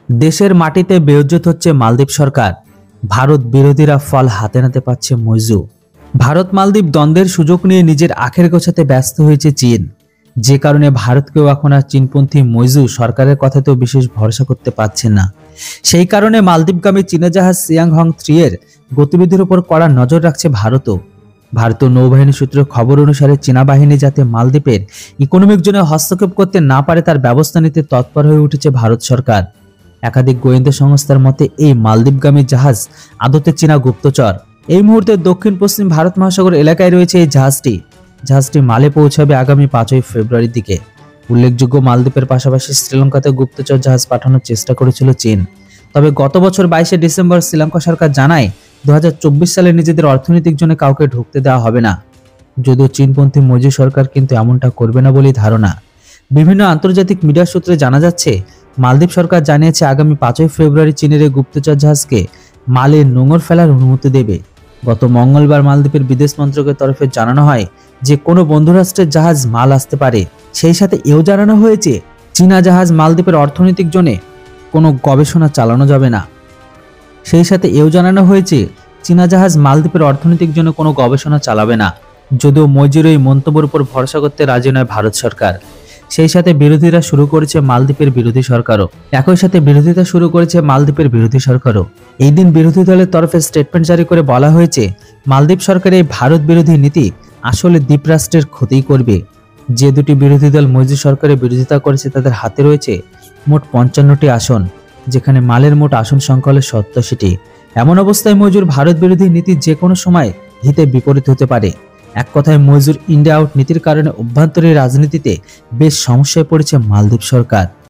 দেশের মাটিতে বেইজ্জত হচ্ছে মালদ্বীপ সরকার। ভারত বিরোধীরা ফল হাতে নাতে পাচ্ছে মইজু। ভারত মালদ্বীপ দ্বন্দ্বের সুযোগ নিয়ে নিজের আখের গোছাতে ব্যস্ত হয়েছে চীন, যে কারণে ভারতকেও এখন আর চীনপন্থী মইজু সরকারের কথাতেও বিশেষ ভরসা করতে পারছে না। সেই কারণে মালদ্বীপগামী চীনা জাহাজ সিয়াংহং 3 এর গতিবিধির উপর কড়া নজর রাখছে ভারতও। ভারতীয় নৌবাহিনী সূত্রের খবর অনুসারে চীনা বাহিনী যাতে মালদ্বীপের ইকোনমিক জোনে হস্তক্ষেপ করতে না পারে তার ব্যবস্থা নিতে তৎপর হয়ে উঠেছে ভারত সরকার। একাধিক গোয়েন্দা সংস্থার মতে এই মালদ্বীপগামী জাহাজ আদতে চীনা গুপ্তচর। এই মুহূর্তে দক্ষিণ পশ্চিম ভারত মহাসাগর এলাকায় রয়েছে এই জাহাজটি মালে পৌঁছাবে আগামী 5ই ফেব্রুয়ারির দিকে। উল্লেখযোগ্য, মালদ্বীপের পাশাপাশি শ্রীলঙ্কাতে গুপ্তচর জাহাজ পাঠানোর চেষ্টা করেছিল চীন। তবে গত বছর 22শে ডিসেম্বর শ্রীলঙ্কা সরকার জানায় 2024 সালে নিজেদের অর্থনৈতিক জোনে কাউকে ঢুকতে দেওয়া হবে না। যদিও চীনপন্থী মইজু সরকার কিন্তু এমনটা করবে না বলেই ধারণা। বিভিন্ন আন্তর্জাতিক মিডিয়া সূত্রে জানা যাচ্ছে, মালদ্বীপ সরকার জানিয়েছে আগামী 5ই ফেব্রুয়ারি চীনের এই গুপ্তচর জাহাজকে মালে নোঙর ফেলার অনুমতি দেবে। গত মঙ্গলবার মালদ্বীপের বিদেশ মন্ত্রকের তরফে জানানো হয় যে কোনো বন্ধুরাষ্ট্রের জাহাজ মাল আসতে পারে। সেই সাথে এও জানানো হয়েছে চীনা জাহাজ মালদ্বীপের অর্থনৈতিক জোনে কোনো গবেষণা চালানো যাবে না। চালাবে না। যদিও মইজুর এই মন্তব্যের উপর ভরসা করতে রাজি নয় ভারত সরকার। সেই সাথে বিরোধিতা শুরু করেছে মালদ্বীপের বিরোধী সরকারও। এই দিন বিরোধী দলের তরফে স্টেটমেন্ট জারি করে বলা হয়েছে, মালদ্বীপ সরকারের এই ভারত বিরোধী নীতি আসলে দ্বীপরাষ্ট্রের ক্ষতিই করবে। যে দুটি বিরোধী দল মইজু সরকারের বিরোধিতা করেছে তাদের হাতে রয়েছে মোট 55টি আসন, যেখানে মালের মোট আসন সংখ্যা হল 87টি। এমন অবস্থায় মইজুর ভারত বিরোধী নীতি যে কোনো সময় হিতে বিপরীত হতে পারে। এক কথায় মইজুর ইন্ডিয়া আউট নীতির কারণে অভ্যন্তরীণ রাজনীতিতে বেশ সমস্যায় পড়েছে মালদ্বীপ সরকার।